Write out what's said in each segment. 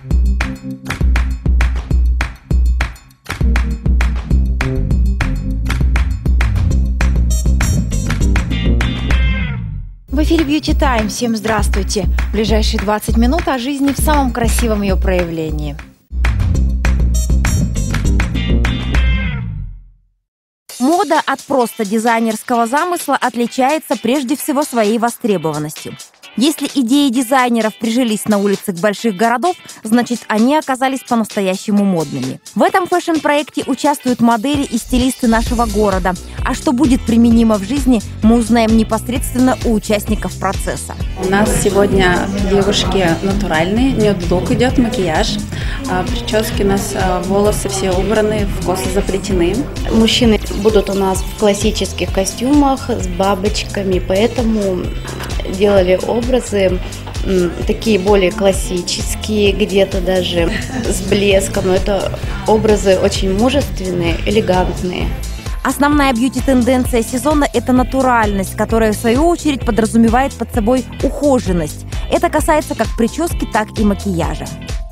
В эфире Beauty Time. Всем здравствуйте. В ближайшие 20 минут о жизни в самом красивом ее проявлении. Мода от просто дизайнерского замысла отличается прежде всего своей востребованностью. Если идеи дизайнеров прижились на улицах больших городов, значит, они оказались по-настоящему модными. В этом фэшн-проекте участвуют модели и стилисты нашего города. А что будет применимо в жизни, мы узнаем непосредственно у участников процесса. У нас сегодня девушки натуральные, нюд-лук идет, макияж. Прически у нас, волосы все убраны, в косы заплетены. Мужчины будут у нас в классических костюмах с бабочками, поэтому делали образы такие более классические, где-то даже с блеском. Но это образы очень мужественные, элегантные. Основная бьюти-тенденция сезона – это натуральность, которая, в свою очередь, подразумевает под собой ухоженность. Это касается как прически, так и макияжа.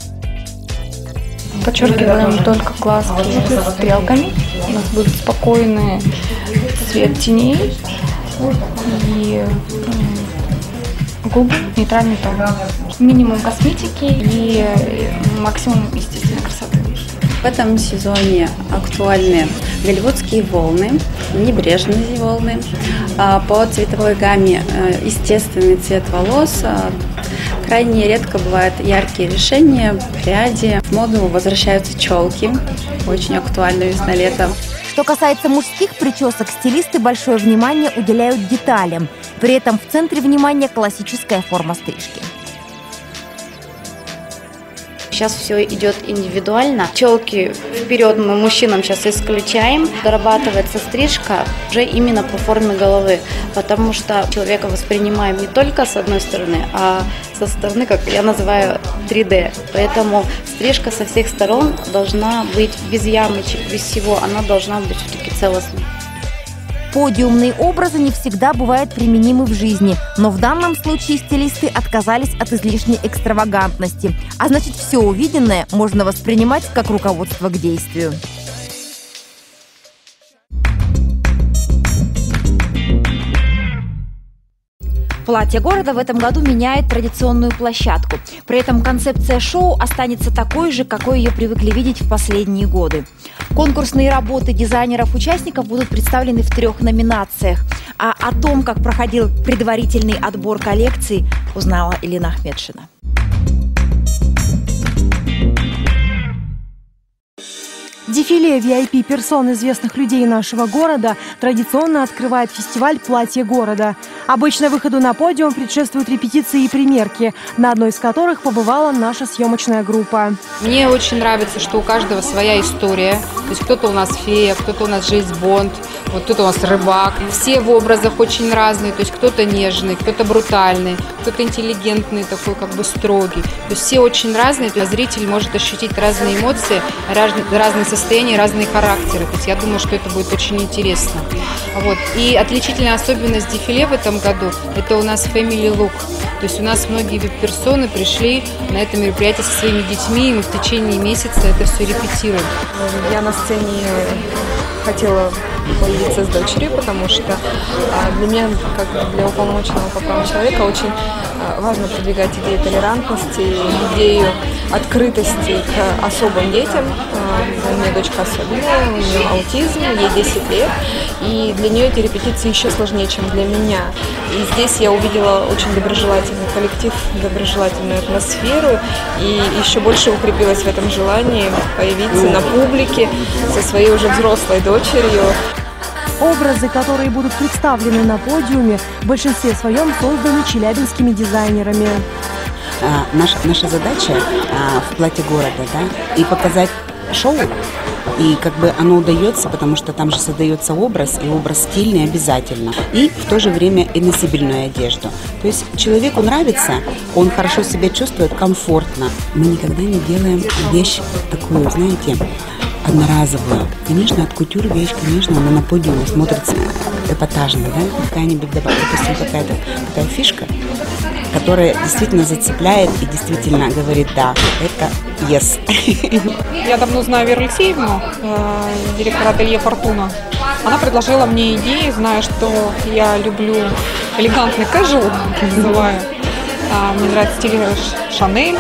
Подчеркиваем только глазки с стрелками. У нас будет спокойный цвет теней и губы нейтральный тон. Минимум косметики и максимум естественной красоты. В этом сезоне актуальны голливудские волны, небрежные волны. По цветовой гамме естественный цвет волос. Крайне редко бывают яркие решения, пряди. В моду возвращаются челки, очень актуально весна-лето. Что касается мужских причесок, стилисты большое внимание уделяют деталям. При этом в центре внимания классическая форма стрижки. Сейчас все идет индивидуально. Челки вперед мы мужчинам сейчас исключаем. Дорабатывается стрижка уже именно по форме головы, потому что человека воспринимаем не только с одной стороны, а со стороны, как я называю, 3D. Поэтому стрижка со всех сторон должна быть без ямочек, без всего. Она должна быть все-таки целостной. Подиумные образы не всегда бывают применимы в жизни, но в данном случае стилисты отказались от излишней экстравагантности. А значит, все увиденное можно воспринимать как руководство к действию. Платье города в этом году меняет традиционную площадку. При этом концепция шоу останется такой же, какой ее привыкли видеть в последние годы. Конкурсные работы дизайнеров-участников будут представлены в 3 номинациях. А о том, как проходил предварительный отбор коллекций, узнала Елена Ахмедшина. Дефиле VIP-персон известных людей нашего города традиционно открывает фестиваль «Платье города». Обычно выходу на подиум предшествуют репетиции и примерки, на одной из которых побывала наша съемочная группа. Мне очень нравится, что у каждого своя история. То есть кто-то у нас фея, кто-то у нас Джеймс Бонд, вот кто-то у нас рыбак. Все в образах очень разные. То есть кто-то нежный, кто-то брутальный, кто-то интеллигентный, такой как бы строгий. То есть все очень разные. То есть зритель может ощутить разные эмоции, разные состояния, разные характеры. То есть я думаю, что это будет очень интересно. Вот. И отличительная особенность дефиле в этом году – это у нас family look. То есть у нас многие вип-персоны пришли на это мероприятие со своими детьми, и мы в течение месяца это все репетируем. Я на сцене хотела появиться с дочерью, потому что для меня, как для уполномоченного по правам человека, очень важно продвигать идею толерантности, идею открытости к особым детям. У меня дочка особенная, у нее аутизм, ей 10 лет, и для нее эти репетиции еще сложнее, чем для меня. И здесь я увидела очень доброжелательный коллектив, доброжелательную атмосферу, и еще больше укрепилась в этом желании появиться на публике со своей уже взрослой дочерью. Образы, которые будут представлены на подиуме, в большинстве своем созданы челябинскими дизайнерами. Наша задача в «Платье города», да, и показать шоу, и как бы оно удается, потому что там же создается образ, и образ стильный обязательно, и в то же время и носибельную одежду. То есть человеку нравится, он хорошо себя чувствует, комфортно. Мы никогда не делаем вещь такую, знаете, одноразовую. Конечно, от кутюр вещь, конечно, она на подиуме смотрится эпатажно, да? Какая-нибудь, допустим, какая-то такая фишка, которая действительно зацепляет и действительно говорит, да, это yes. Я давно знаю Веру Алексеевну, директора ателье «Фортуна». Она предложила мне идеи, зная, что я люблю элегантный casual, как я называю. Мне нравится стиль Шанель.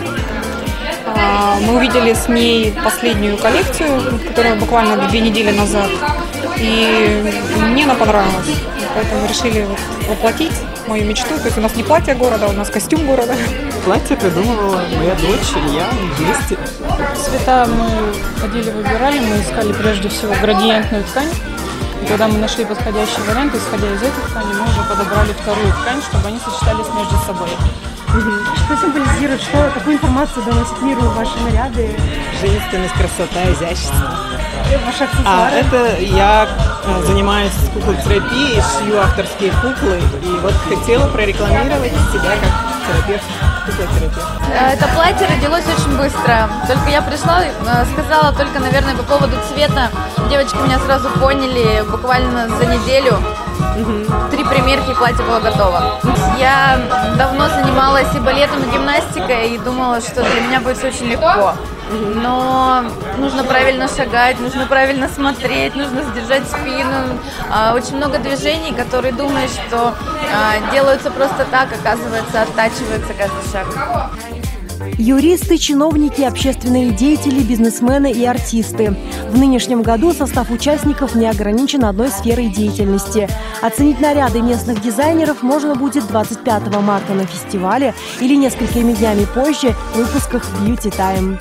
Мы увидели с ней последнюю коллекцию, которая буквально 2 недели назад. И мне она понравилась. Поэтому решили воплотить мою мечту. То есть у нас не платье города, у нас костюм города. Платье придумывала моя дочь и я вместе. Цвета мы ходили, выбирали, мы искали прежде всего градиентную ткань. И когда мы нашли подходящий вариант, исходя из этой ткани, мы уже подобрали вторую ткань, чтобы они сочетались между собой. Что символизирует, какую информацию доносит миру ваши наряды? Женственность, красота, изящество. Ваши аксессуары? Это я занимаюсь куклотерапией, шью авторские куклы. И вот хотела прорекламировать себя как терапевт, куклотерапевт. Это платье родилось очень быстро. Только я пришла, сказала только, наверное, по поводу цвета. Девочки меня сразу поняли буквально за неделю. 3 примерки, и платье было готово. Я давно занималась и балетом, и гимнастикой, и думала, что для меня будет все очень легко. Но нужно правильно шагать, нужно правильно смотреть, нужно сдержать спину. Очень много движений, которые думаешь, что делаются просто так, оказывается, оттачивается каждый шаг. Юристы, чиновники, общественные деятели, бизнесмены и артисты. В нынешнем году состав участников не ограничен одной сферой деятельности. Оценить наряды местных дизайнеров можно будет 25 марта на фестивале или несколькими днями позже в выпусках Beauty Time.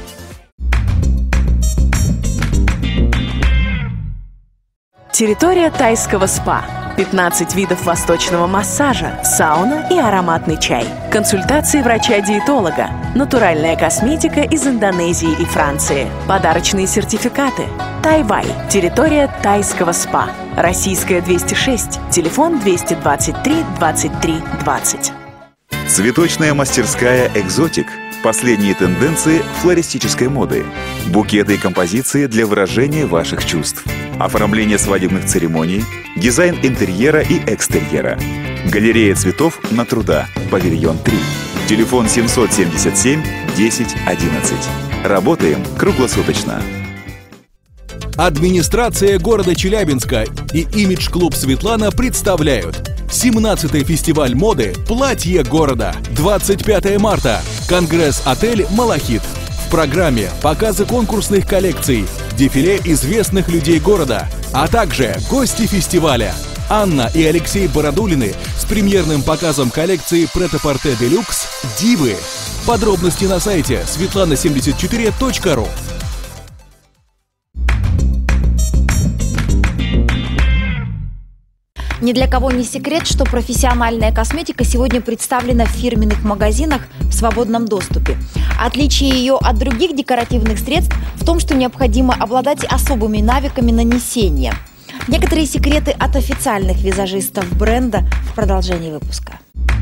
Территория тайского спа. 15 видов восточного массажа, сауна и ароматный чай. Консультации врача-диетолога. Натуральная косметика из Индонезии и Франции. Подарочные сертификаты. Тайвай. Территория тайского спа. Российская 206. Телефон 223 23 20. Цветочная мастерская «Экзотик». Последние тенденции флористической моды. Букеты и композиции для выражения ваших чувств. Оформление свадебных церемоний. Дизайн интерьера и экстерьера. Галерея цветов на Труда. Павильон 3. Телефон 777 10 11. Работаем круглосуточно. Администрация города Челябинска и имидж-клуб «Светлана» представляют 17-й фестиваль моды «Платье города». 25 марта. Конгресс-отель «Малахит». В программе показы конкурсных коллекций, дефиле известных людей города, а также гости фестиваля. Анна и Алексей Бородулины с премьерным показом коллекции «Прет-а-порте Делюкс» «Дивы». Подробности на сайте svetlana74.ru. Ни для кого не секрет, что профессиональная косметика сегодня представлена в фирменных магазинах в свободном доступе. Отличие ее от других декоративных средств в том, что необходимо обладать особыми навыками нанесения. Некоторые секреты от официальных визажистов бренда в продолжении выпуска.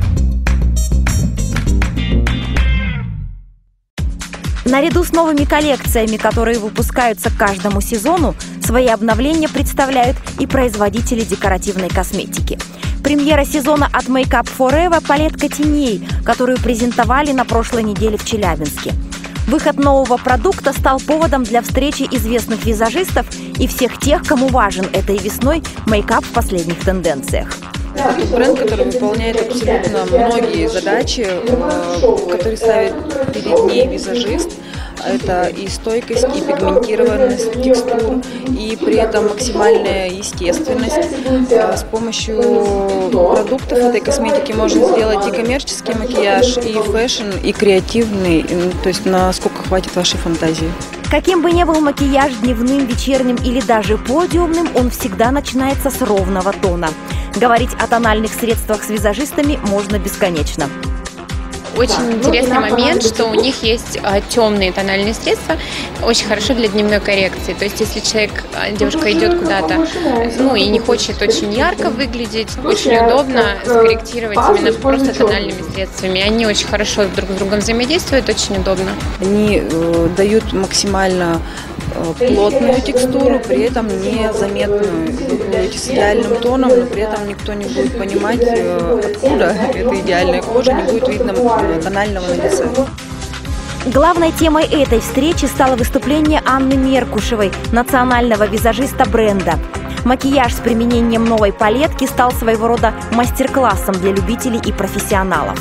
Наряду с новыми коллекциями, которые выпускаются к каждому сезону, свои обновления представляют и производители декоративной косметики. Премьера сезона от Make Up Forever – палетка теней, которую презентовали на прошлой неделе в Челябинске. Выход нового продукта стал поводом для встречи известных визажистов и всех тех, кому важен этой весной мейкап в последних тенденциях. Это бренд, который выполняет абсолютно многие задачи, которые ставит перед ней визажист. Это и стойкость, и пигментированность текстур, и при этом максимальная естественность. С помощью продуктов этой косметики можно сделать и коммерческий макияж, и фэшн, и креативный, то есть насколько хватит вашей фантазии. Каким бы ни был макияж дневным, вечерним или даже подиумным, он всегда начинается с ровного тона. Говорить о тональных средствах с визажистами можно бесконечно. Очень интересный момент, что у них есть темные тональные средства, очень хорошо для дневной коррекции. То есть, если девушка идет куда-то, и не хочет очень ярко выглядеть, очень удобно скорректировать именно просто тональными средствами. Они очень хорошо друг с другом взаимодействуют, очень удобно. Они дают максимально плотную текстуру, при этом незаметную. Вы будете с идеальным тоном, но при этом никто не будет понимать, откуда эта идеальная кожа, не будет видно тонального на лице. Главной темой этой встречи стало выступление Анны Меркушевой, национального визажиста бренда. Макияж с применением новой палетки стал своего рода мастер-классом для любителей и профессионалов.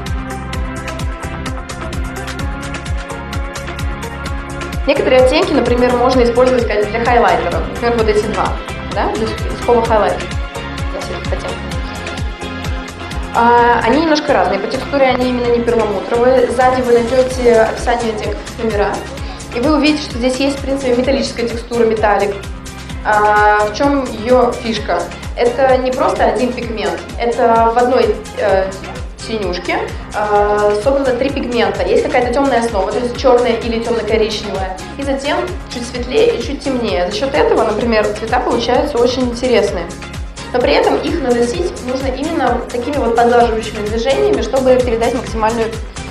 Некоторые оттенки, например, можно использовать для хайлайтеров. Например, вот эти два, да, для сухого хайлайтера. Они немножко разные. По текстуре они именно не перламутровые. Сзади вы найдете описание оттенков номера. И вы увидите, что здесь есть, в принципе, металлическая текстура, металлик. В чем ее фишка? Это не просто один пигмент. Это в одной синюшке собрано 3 пигмента. Есть какая-то темная основа, то есть черная или темно-коричневая. И затем чуть светлее и чуть темнее. За счет этого, например, цвета получаются очень интересные. Но при этом их наносить нужно именно такими вот поглаживающими движениями, чтобы передать максимальный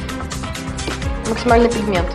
пигмент.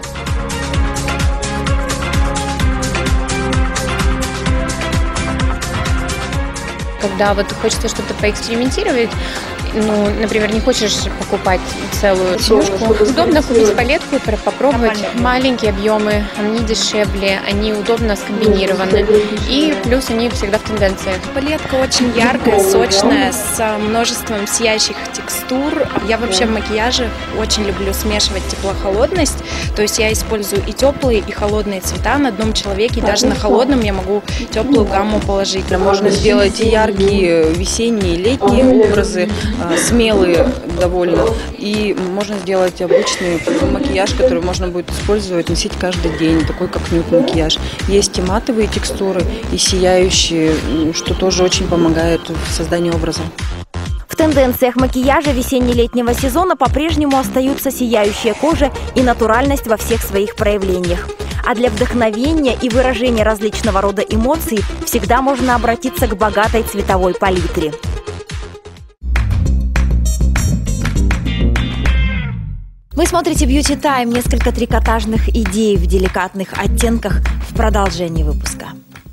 Когда вот хочется что-то поэкспериментировать, ну, например, не хочешь покупать целую синюшку, удобно купить палетку и попробовать. Маленькие объемы, они дешевле, они удобно скомбинированы. И плюс они всегда в тенденциях. Палетка очень яркая, сочная, с множеством сияющих текстур. Я вообще в макияже очень люблю смешивать тепло-холодность. То есть я использую и теплые, и холодные цвета на одном человеке. Даже на холодном я могу теплую гамму положить. Можно сделать и яркие весенние, летние образы, смелые довольно. И можно сделать обычный макияж, который можно будет использовать, носить каждый день, такой как нюд-макияж. Есть и матовые текстуры, и сияющие, что тоже очень помогает в создании образа. В тенденциях макияжа весенне-летнего сезона по-прежнему остаются сияющая кожа и натуральность во всех своих проявлениях. А для вдохновения и выражения различного рода эмоций всегда можно обратиться к богатой цветовой палитре. Вы смотрите Beauty Time, несколько трикотажных идей в деликатных оттенках в продолжении выпуска.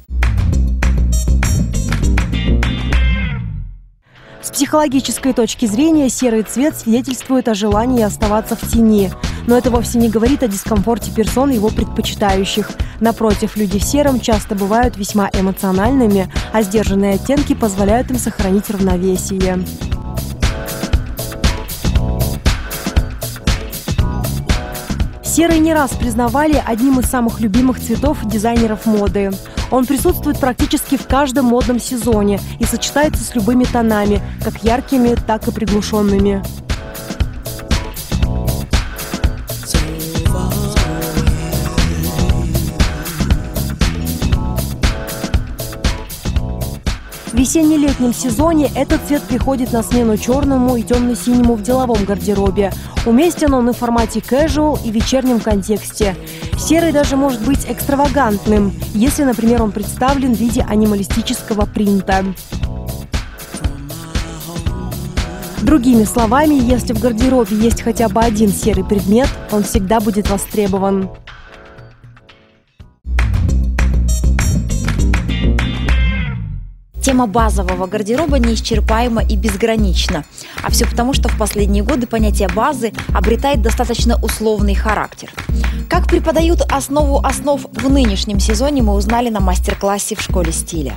С психологической точки зрения серый цвет свидетельствует о желании оставаться в тени. Но это вовсе не говорит о дискомфорте персон, его предпочитающих. Напротив, люди в сером часто бывают весьма эмоциональными, а сдержанные оттенки позволяют им сохранить равновесие. Серый не раз признавали одним из самых любимых цветов дизайнеров моды. Он присутствует практически в каждом модном сезоне и сочетается с любыми тонами, как яркими, так и приглушенными. В весенне-летнем сезоне этот цвет приходит на смену черному и темно-синему в деловом гардеробе. Уместен он и в формате casual, и в вечернем контексте. Серый даже может быть экстравагантным, если, например, он представлен в виде анималистического принта. Другими словами, если в гардеробе есть хотя бы один серый предмет, он всегда будет востребован. Тема базового гардероба неисчерпаема и безгранична. А все потому, что в последние годы понятие базы обретает достаточно условный характер. Как преподают основу основ в нынешнем сезоне, мы узнали на мастер-классе в школе стиля.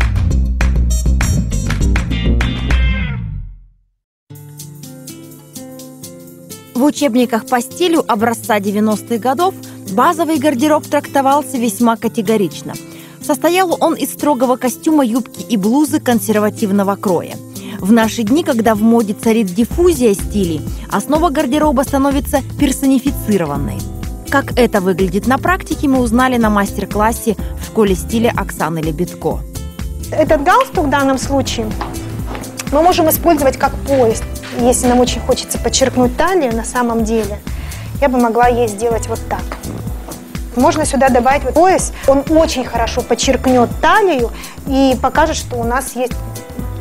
В учебниках по стилю образца 90-х годов базовый гардероб трактовался весьма категорично. Состоял он из строгого костюма, юбки и блузы консервативного кроя. В наши дни, когда в моде царит диффузия стилей, основа гардероба становится персонифицированной. Как это выглядит на практике, мы узнали на мастер-классе в школе стиля Оксаны Лебедко. Этот галстук в данном случае мы можем использовать как пояс. Если нам очень хочется подчеркнуть талию, на самом деле, я бы могла ей сделать вот так. Можно сюда добавить вот пояс. Он очень хорошо подчеркнет талию и покажет, что у нас есть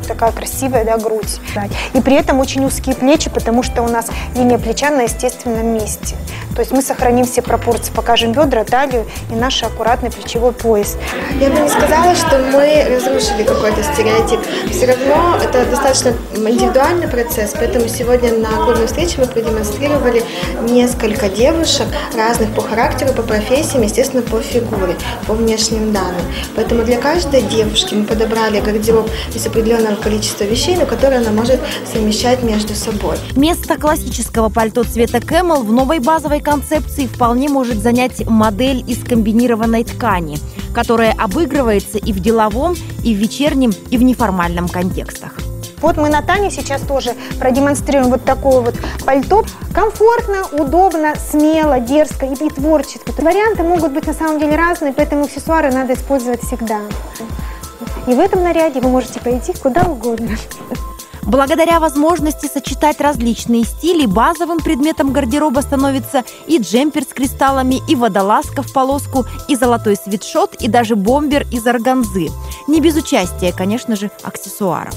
такая красивая, да, грудь. И при этом очень узкие плечи, потому что у нас линия плеча на естественном месте. То есть мы сохраним все пропорции, покажем бедра, талию и наш аккуратный плечевой пояс. Я бы не сказала, что мы разрушили какой-то стереотип. Все равно это достаточно индивидуальный процесс, поэтому сегодня на клубной встрече мы продемонстрировали несколько девушек разных по характеру, по профессиям, естественно, по фигуре, по внешним данным. Поэтому для каждой девушки мы подобрали гардероб из определенного количества вещей, но которые она может совмещать между собой. Место классического пальто цвета Camel в новой базовой концепции вполне может занять модель из комбинированной ткани, которая обыгрывается и в деловом, и в вечернем, и в неформальном контекстах. Вот мы на Тане сейчас тоже продемонстрируем вот такое вот пальто. Комфортно, удобно, смело, дерзко и творчески. Варианты могут быть на самом деле разные, поэтому аксессуары надо использовать всегда. И в этом наряде вы можете пойти куда угодно. Благодаря возможности сочетать различные стили, базовым предметом гардероба становится и джемпер с кристаллами, и водолазка в полоску, и золотой свитшот, и даже бомбер из органзы. Не без участия, конечно же, аксессуаров.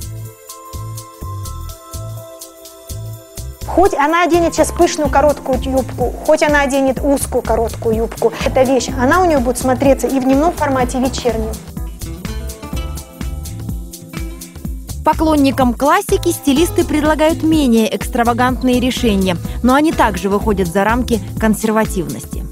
Хоть она оденет сейчас пышную короткую юбку, хоть она оденет узкую короткую юбку, эта вещь, она у нее будет смотреться и в дневном формате, и вечернем. Поклонникам классики стилисты предлагают менее экстравагантные решения, но они также выходят за рамки консервативности.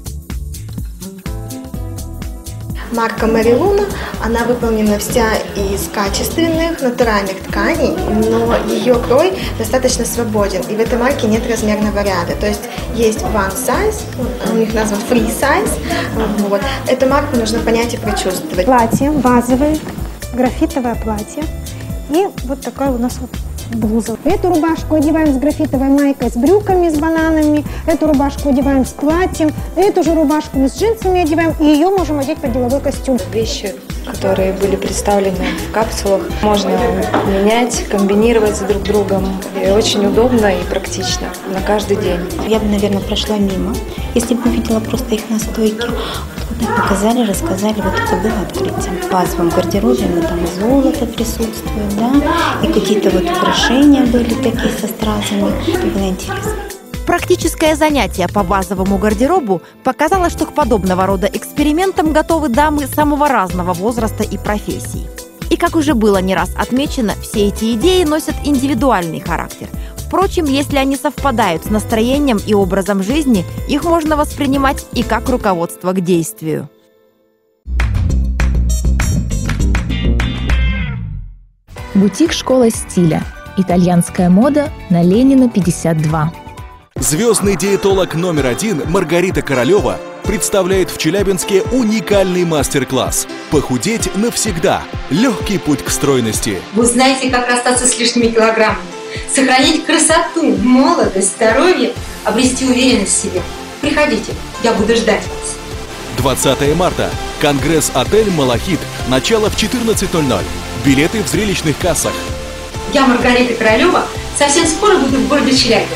Марка Марилуна, она выполнена вся из качественных, натуральных тканей, но ее крой достаточно свободен, и в этой марке нет размерного ряда. То есть есть one size, у них назван free size. Вот. Эту марку нужно понять и прочувствовать. Платье базовое, графитовое платье. И вот такая у нас вот блуза. Эту рубашку одеваем с графитовой майкой, с брюками, с бананами. Эту рубашку одеваем с платьем. Эту же рубашку мы с джинсами одеваем. И ее можем одеть под деловой костюм. Вещи, которые были представлены в капсулах, можно менять, комбинировать с друг другом. И очень удобно и практично на каждый день. Я бы, наверное, прошла мимо, если бы увидела просто их на стойке. Показали, рассказали, вот это было открытие. В базовом гардеробе там и золото присутствует, да, и какие-то вот украшения были такие со стразами. Было интересно. Практическое занятие по базовому гардеробу показало, что к подобного рода экспериментам готовы дамы самого разного возраста и профессий. И, как уже было не раз отмечено, все эти идеи носят индивидуальный характер. Впрочем, если они совпадают с настроением и образом жизни, их можно воспринимать и как руководство к действию. Бутик «Школа стиля». Итальянская мода на Ленина, 52. Звездный диетолог номер 1 Маргарита Королева представляет в Челябинске уникальный мастер-класс «Похудеть навсегда. Легкий путь к стройности». Вы знаете, как расстаться с лишними килограммами, сохранить красоту, молодость, здоровье, обрести уверенность в себе. Приходите, я буду ждать вас. 20 марта. Конгресс-отель «Малахит». Начало в 14:00. Билеты в зрелищных кассах. Я Маргарита Королева. Совсем скоро буду в городе Челябинск.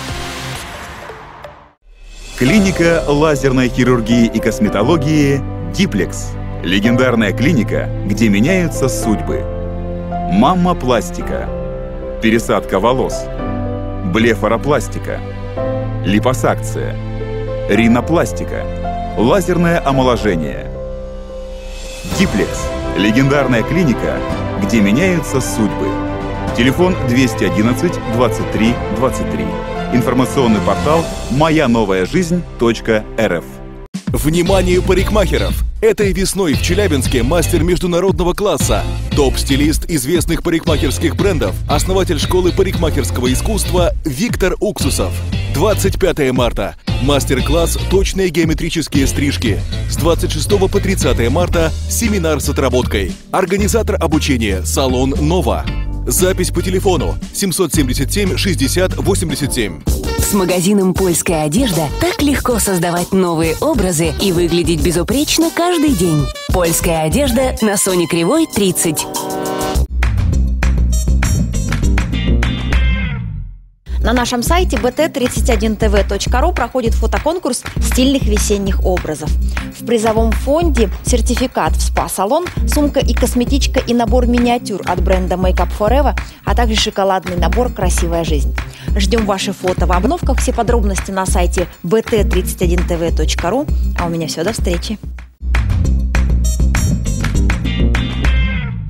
Клиника лазерной хирургии и косметологии «Диплекс». Легендарная клиника, где меняются судьбы. Мамма-пластика. Пересадка волос. Блефаропластика. Липосакция. Ринопластика. Лазерное омоложение. Диплекс. Легендарная клиника, где меняются судьбы. Телефон 211 23 23. Информационный портал мояноваяжизнь.рф. Внимание парикмахеров! Этой весной в Челябинске мастер международного класса, топ-стилист известных парикмахерских брендов, основатель школы парикмахерского искусства Виктор Уксусов. 25 марта. Мастер-класс «Точные геометрические стрижки». С 26 по 30 марта семинар с отработкой. Организатор обучения «Салон Нова». Запись по телефону 777 60 87. С магазином «Польская одежда» так легко создавать новые образы и выглядеть безупречно каждый день. «Польская одежда» на Соне Кривой, 30. На нашем сайте bt31tv.ru проходит фотоконкурс стильных весенних образов. В призовом фонде сертификат в спа-салон, сумка и косметичка и набор миниатюр от бренда Make Up Forever, а также шоколадный набор «Красивая жизнь». Ждем ваши фото в обновках. Все подробности на сайте bt31tv.ru. А у меня все, до встречи.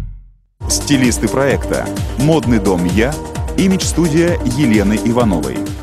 Стилисты проекта «Модный дом Я», имидж-студия Елены Ивановой.